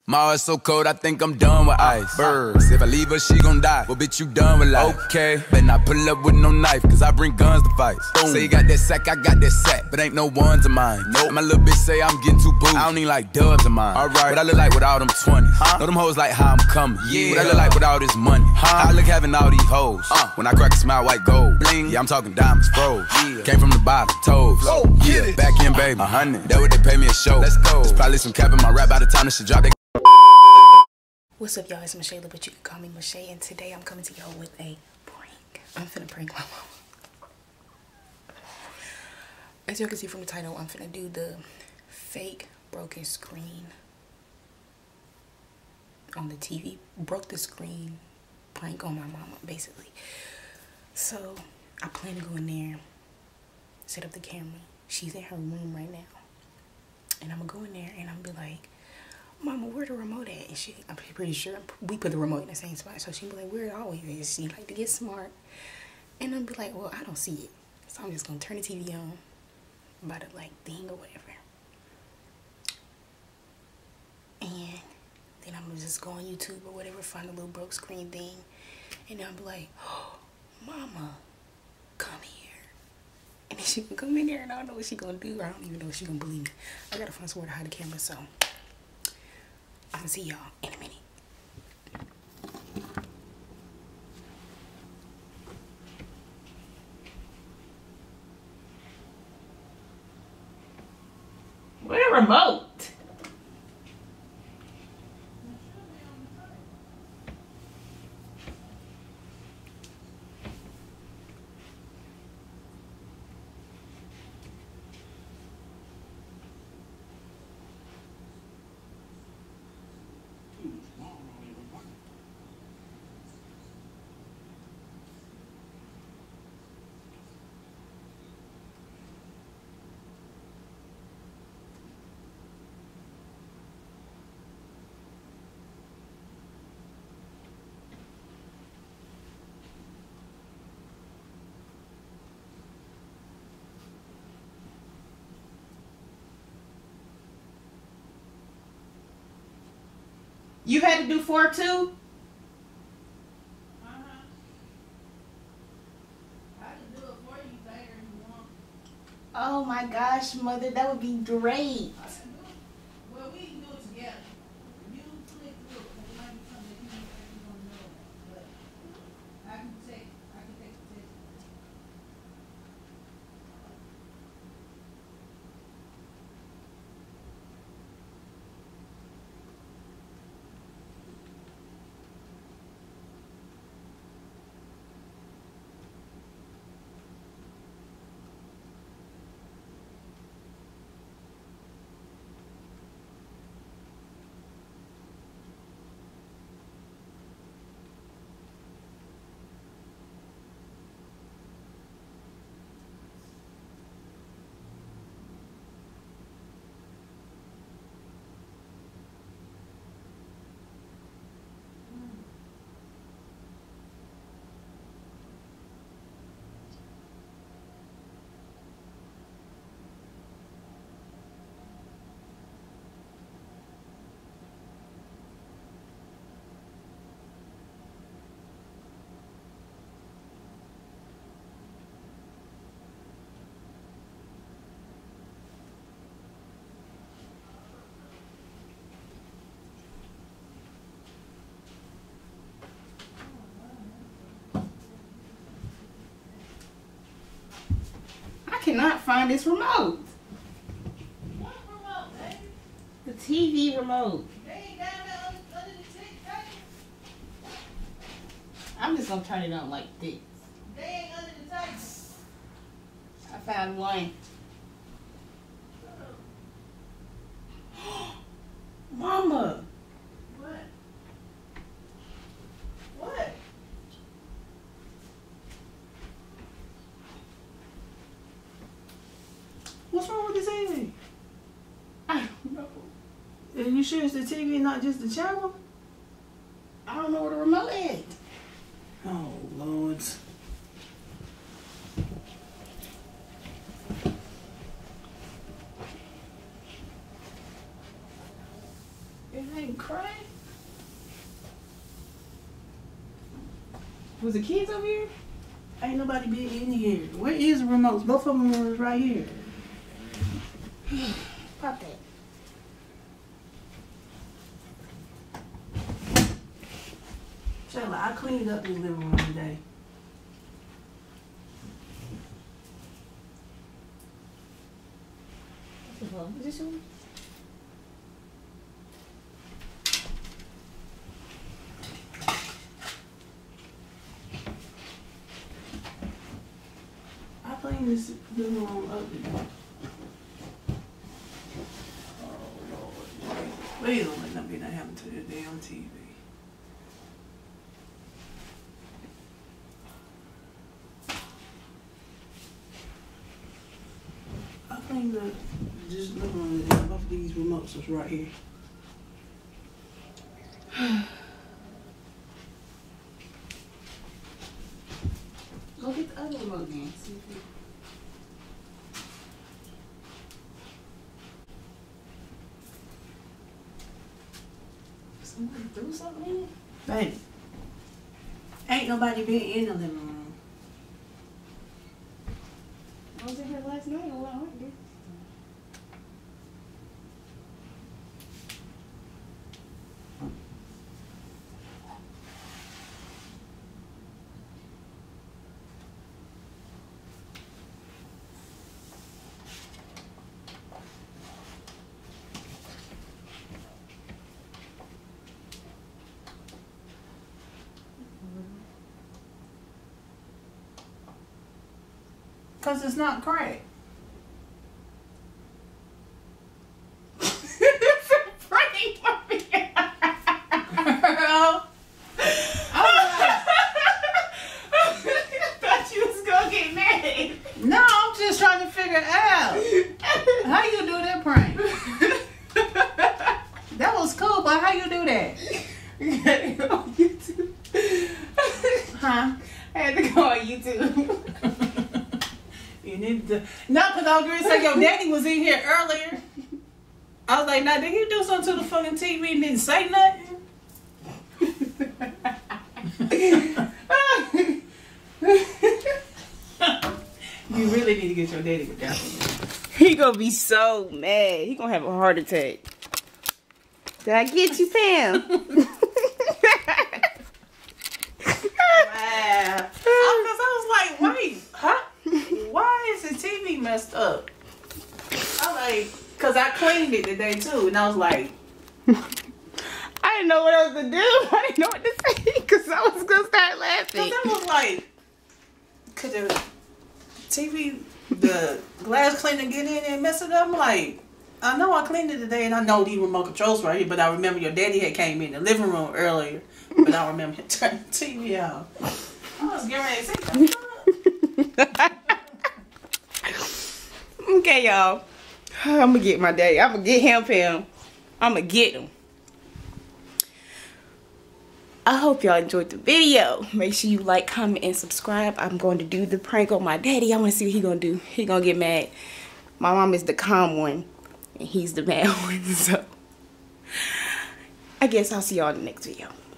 My heart's so cold, I think I'm done with ice. Birds, if I leave her, she gon' die. Well, bitch, you done with life. Okay, better not pull up with no knife, cause I bring guns to fight. Say you got that sack, I got that sack, but ain't no ones of mine. Nope. My little bitch say I'm getting too booed. I don't need like dubs of mine. Alright, what I look like with all them 20s. Know them hoes like how I'm coming. Yeah. What I look like with all this money. How I look having all these hoes. When I crack a smile, white gold. Bling. Yeah, I'm talking diamonds, froze. Yeah. Came from the bottom, toes. Yeah, back in, baby. 100. That what they pay me a show. Let's go. There's probably some cap in my rap by the time this shit drop. They What's up, y'all? It's Michelle, but you can call me Michelle, and today I'm coming to y'all with a prank. I'm finna prank my mom. As y'all can see from the title, I'm finna do the fake broken screen on the TV. Broke the screen prank on my mama, basically. So I plan to go in there, set up the camera. She's in her room right now, and I'm gonna go in there and I'm gonna be like, Mama, where the remote at? And I'm pretty sure we put the remote in the same spot. So she'd be like, where it always is. She like to get smart. And I'd be like, well, I don't see it. So I'm just going to turn the TV on by the like thing or whatever. And then I'm going to just go on YouTube or whatever, find a little broke screen thing. And then I'll be like, oh, Mama, come here. And then she can come in there and I don't know what she's going to do. I don't even know if she's going to believe me. I got to find somewhere to hide the camera, so I'm gonna see y'all in a minute. Where the remote? You had to do 4 too? I can do it for you later if you want. Oh my gosh, Mother, that would be great. I can do it. Well, we can do it together. You click through it, because it might be something that you don't know about. But I can take the test. I cannot find this remote. What remote, baby? The TV remote. They ain't down there under the tick, baby. I'm just gonna turn it on like this. They ain't under the table. I found one. Mama. What? What? What's wrong with this TV? I don't know. Are you sure it's the TV, not just the channel? I don't know where the remote is. Oh, Lord. If It ain't crack. Was the kids over here? Ain't nobody been in here. Where is the remotes? Both of them were right here. Pop it. Shayla, I cleaned up this living room today. Is this one? I cleaned this living room up today. Oh, Lord. Please don't let nothing happen to the damn TV. I cleaned up this living room today. Both of these remotes was right here. Go get the other remote then. See if you... Somebody threw something in it? Baby, ain't nobody been in the living room. I was in here last night. I went there. Cause it's not cracked. Girl. Thought you was gonna get mad. No, I'm just trying to figure out how you do that prank. That was cool, but how you do that? You gotta go on YouTube. Huh? I had to go on YouTube. You need to. No, because I was going to say your daddy was in here earlier. I was like, now, did he do something to the fucking TV and didn't say nothing? You really need to get your daddy with that one. He gonna be so mad. He gonna have a heart attack. Did I get you, Pam? Wow. Because I was like, wait, huh? Why is the TV messed up? I like, because I cleaned it today too, and I was like, I didn't know what else to do. I didn't know what to say because I was gonna start laughing. because I was like, could the TV, the glass cleaner get in and mess it up? I'm like, I know I cleaned it today, and I know these remote controls right here, but I remember your daddy had came in the living room earlier, but I remember him turning the TV off. I was getting ready to say that. Okay, y'all. I'm gonna get my daddy. I'm gonna get him, Pam. I'm gonna get him. I hope y'all enjoyed the video. Make sure you like, comment, and subscribe. I'm going to do the prank on my daddy. I want to see what he gonna do. He gonna get mad. My mom is the calm one, and he's the mad one. So I guess I'll see y'all in the next video.